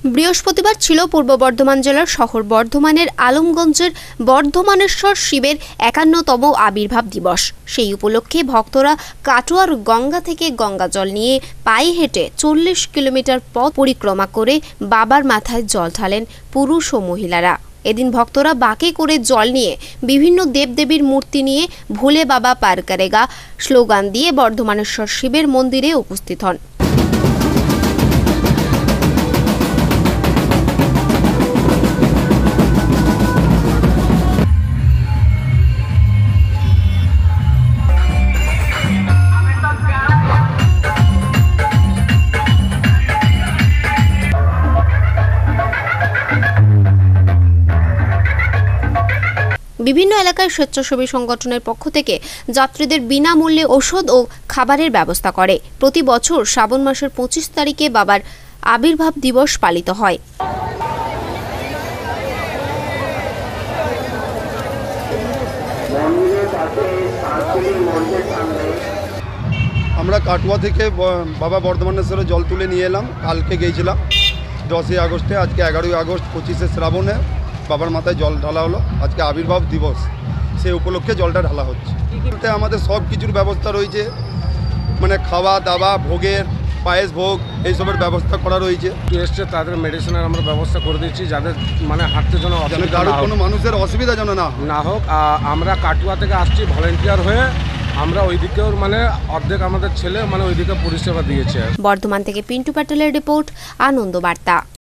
বৃহস্পতিবার ছিল পূর্ব বর্ধমান জেলার শহর বর্ধমানের আলমগঞ্জের বর্ধমানেশ্বর শিবের ৫১তম আবির্ভাব দিবস। সেই উপলক্ষে ভক্তরা কাটোয়ার গঙ্গা থেকে গঙ্গা জল নিয়ে পায়ে হেঁটে ৪০ কিলোমিটার পথ পরিক্রমা করে বাবার মাথায় জল ঢালেন পুরুষ ও মহিলারা। এদিন ভক্তরা বাঁকে করে জল নিয়ে বিভিন্ন দেবদেবীর মূর্তি নিয়ে ভোলে বাবা পার করেগা স্লোগান দিয়ে বর্ধমানেশ্বর শিবের মন্দিরে উপস্থিত হন। বিভিন্ন এলাকায় স্বেচ্ছাসেবী সংগঠনের পক্ষ থেকে যাত্রীদের বিনামূল্যে ওষুধ ও খাবারের ব্যবস্থা করে। প্রতি বছর শ্রাবণ মাসের ২৫ তারিখে বাবার আবির্ভাব দিবস পালিত হয়। আমরা কাটোয়া থেকে বাবা বর্ধমানেশ্বরে জল তুলে নিয়ে এলাম। কালকে গিয়েছিলাম 10ই আগস্টে, আজকে 11ই আগস্ট, 25শে শ্রাবণে বাবার মাথায় জল ঢালা হলো। আজকে আবির্ভাব দিবস, সেই উপলক্ষে জলটা ঢালা হচ্ছে। আমাদের সব কিছুর ব্যবস্থা রয়েছে, মানে খাওয়া দাওয়া, ভোগের, পায়েস ভোগ, এইসবের ব্যবস্থা করা রয়েছে। এসছে তাদের মেডিসিনের আমরা ব্যবস্থা করে দিচ্ছি, যাদের মানে হাঁটতে যেন কোনো মানুষের অসুবিধা যেন না হোক। আমরা কাটুয়া থেকে আসছি ভলেন্টিয়ার হয়ে, আমরা ওইদিকেও মানে অর্ধেক আমাদের ছেলে মানে ওইদিকে পরিষেবা দিয়েছে। বর্ধমান থেকে পিন্টু প্যাটেলের রিপোর্ট, আনন্দ বার্তা।